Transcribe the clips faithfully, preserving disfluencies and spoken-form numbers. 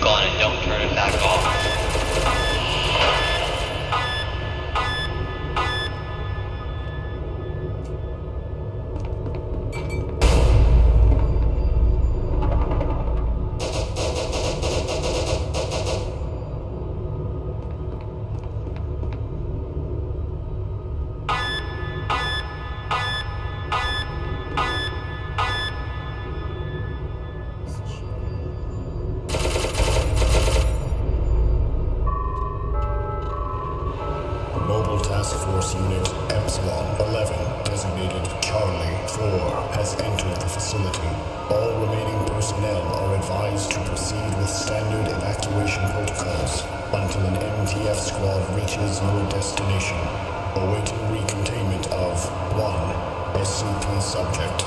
on and don't turn it back off. Mobile Task Force Unit Epsilon eleven, designated Charlie four, has entered the facility. All remaining personnel are advised to proceed with standard evacuation protocols until an M T F squad reaches your destination. Awaiting recontainment of one S C P subject.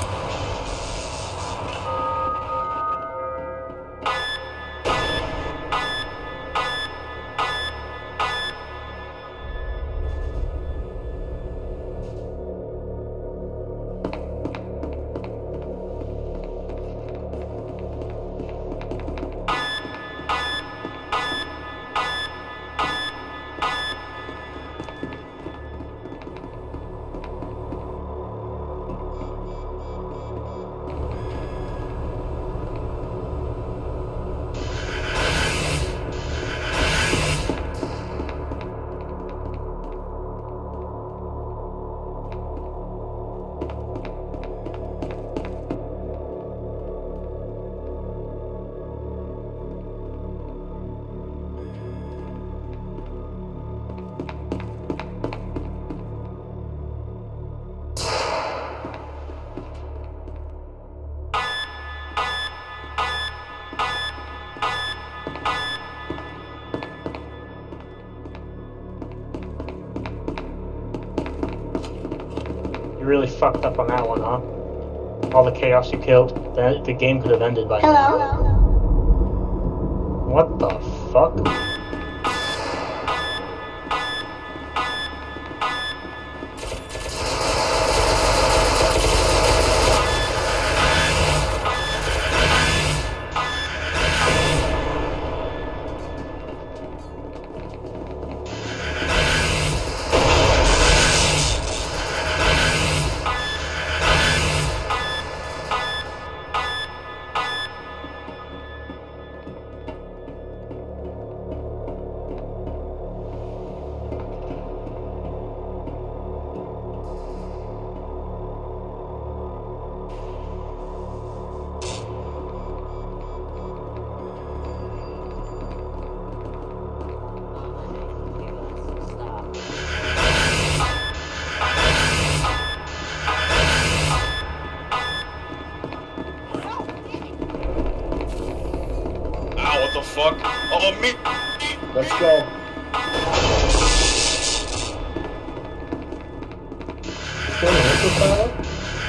Really fucked up on that one, huh? All the chaos you killed. The, the game could have ended by Hello? now. What the fuck? What the fuck? Oh, me! Let's go. Still in the file?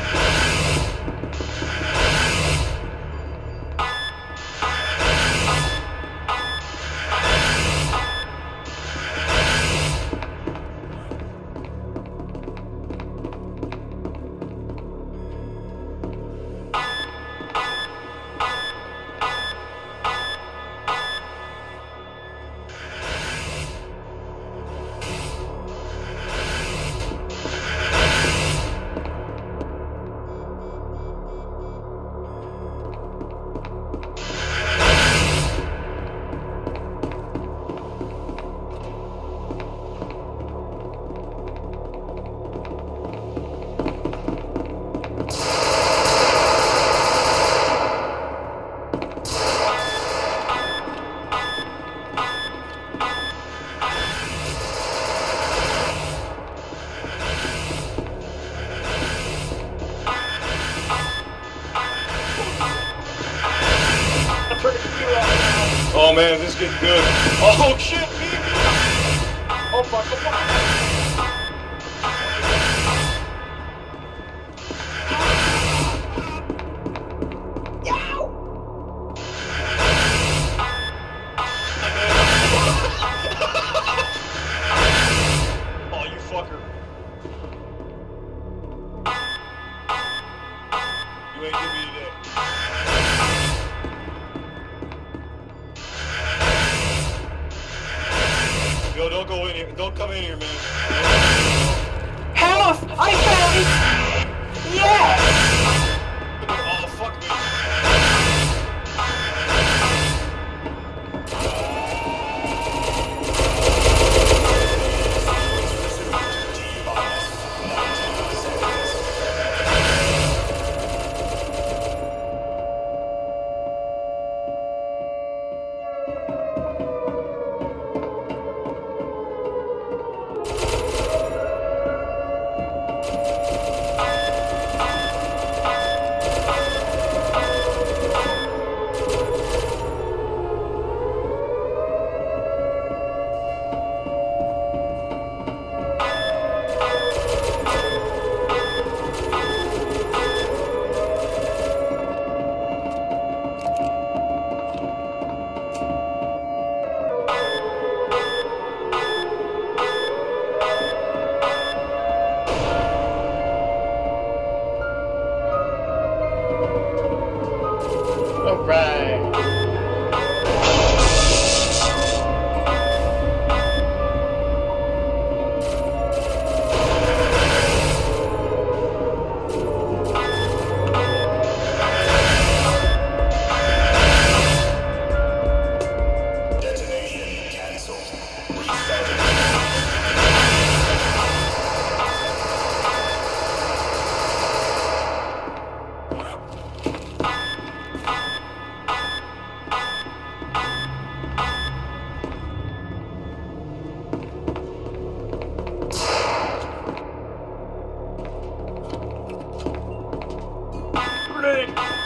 Oh man, this gets good. Oh shit, me! Oh fuck, oh fuck. Oh, you fucker. You ain't give me today. No, don't go in here. Don't come in here, man. Health! I found it! Yes! Oh, fuck me. Alright. Detonation cancelled. Restarting. Grenade!